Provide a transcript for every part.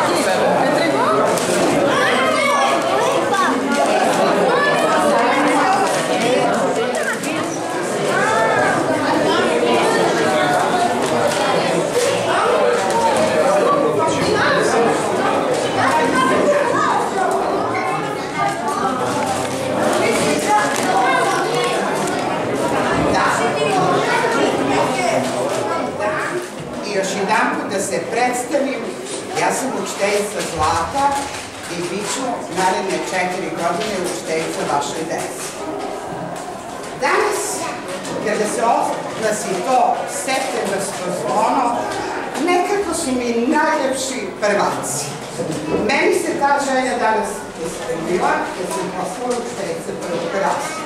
Još jedan put da se predstavim, ja sam učiteljica Zlata i bit ću naredne 4 godine učiteljica vašoj deci. Danas, kada se oglasi to septembarsko zvono, nekako su mi najljepši prvaci. Meni se ta želja danas ispunila, jer sam postala učiteljica prvog rasta.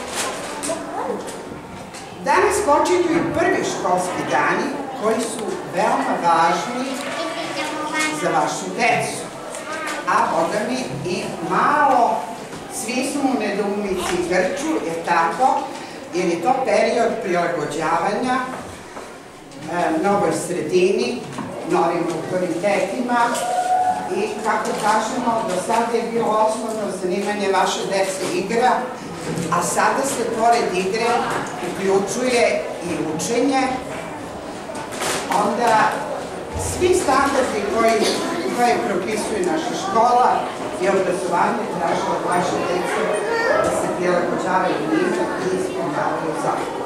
Danas počinju i prvi školski dani, koji su veoma važni za vašu decu. A boga mi i malo, svi smo u nedoumici i grču, je tako, jer je to period prilagođavanja novoj sredini, novim autoritetima i, kako kažemo, do sada je bilo osnovno zanimanje vaše dece igra, a sada se pored igre uključuje i učenje. Onda svi standardi koje propisuje naša škola i obrazovanje traže od vaše dece da se prilagođavaju njima i ispunjavaju zakon.